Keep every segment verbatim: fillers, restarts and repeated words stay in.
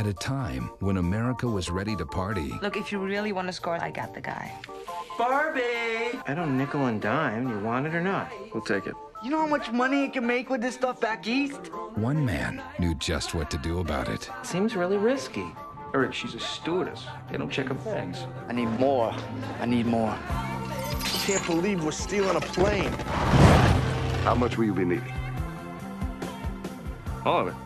At a time when America was ready to party. Look, if you really want to score, I got the guy. Barbie! I don't nickel and dime. You want it or not? We'll take it. You know how much money you can make with this stuff back east? One man knew just what to do about it. Seems really risky. Eric, she's a stewardess. They don't check her bags. I need more. I need more. I can't believe we're stealing a plane. How much will you be needing? All of it.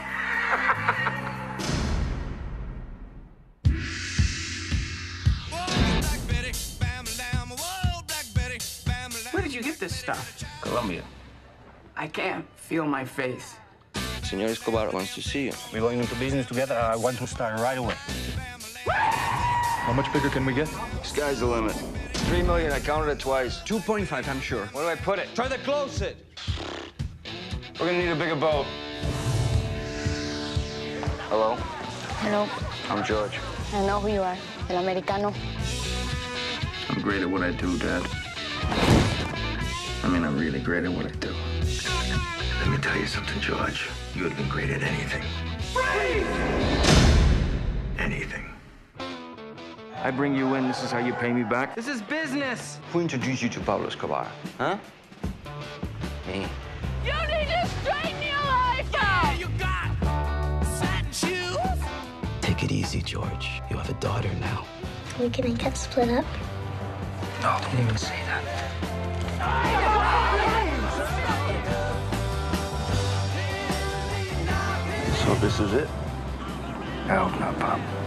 Where did you get this stuff? Colombia. I can't feel my face. Senor Escobar wants to see you. We're going into business together. I want to start right away. How much bigger can we get? Sky's the limit. Three million, I counted it twice. two point five, I'm sure. Where do I put it? Try to close it. We're gonna need a bigger boat. Hello? Hello. I'm George. I know who you are. El Americano. I'm great at what I do, Dad. I mean, I'm really great at what I do. Let me tell you something, George. You would have been great at anything. Anything. I bring you in, this is how you pay me back? This is business. Who introduced you to Pablo Escobar? Huh? Me. You need to straighten your life out! You got satin shoes? Take it easy, George. You have a daughter now. Are we gonna get split up? No, don't even say that. So this is it? I hope not, Pop.